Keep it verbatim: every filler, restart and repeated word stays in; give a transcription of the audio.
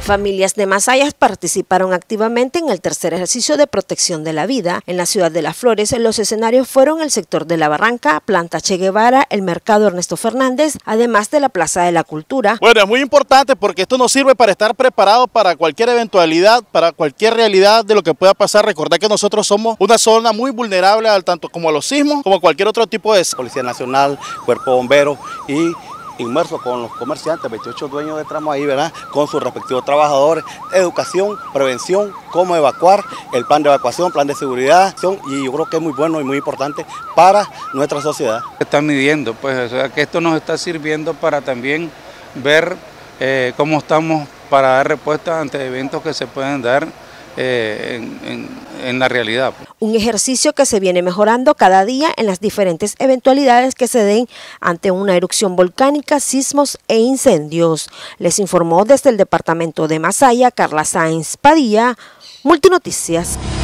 Familias de Masayas participaron activamente en el tercer ejercicio de protección de la vida. En la ciudad de Las Flores, los escenarios fueron el sector de La Barranca, Planta Che Guevara, el mercado Ernesto Fernández, además de la Plaza de la Cultura. Bueno, es muy importante porque esto nos sirve para estar preparados para cualquier eventualidad, para cualquier realidad de lo que pueda pasar. Recordad que nosotros somos una zona muy vulnerable al tanto como a los sismos, como a cualquier otro tipo de... Policía Nacional, Cuerpo de Bomberos y inmersos con los comerciantes, veintiocho dueños de tramos ahí, ¿verdad? Con sus respectivos trabajadores, educación, prevención, cómo evacuar, el plan de evacuación, plan de seguridad, y yo creo que es muy bueno y muy importante para nuestra sociedad. Están midiendo, pues, o sea, que esto nos está sirviendo para también ver eh, cómo estamos para dar respuesta ante eventos que se pueden dar eh, en, en, en la realidad. Un ejercicio que se viene mejorando cada día en las diferentes eventualidades que se den ante una erupción volcánica, sismos e incendios. Les informó desde el departamento de Masaya Carla Sáenz Padilla, Multinoticias.